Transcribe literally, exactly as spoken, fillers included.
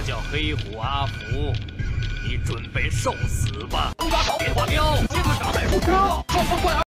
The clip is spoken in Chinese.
叫黑虎阿福，你准备受死吧！别火镖，这个傻白虎镖，